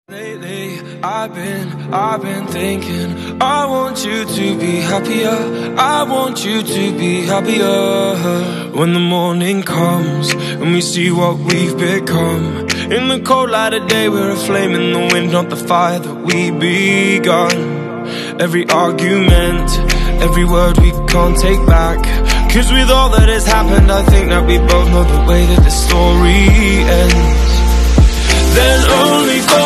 Lately, I've been thinking, I want you to be happier, I want you to be happier. When the morning comes, and we see what we've become. In the cold light of day, we're a flame in the wind, not the fire that we begun. Every argument, every word we can't take back. Cause with all that has happened, I think that we both know the way that the story ends. Then only for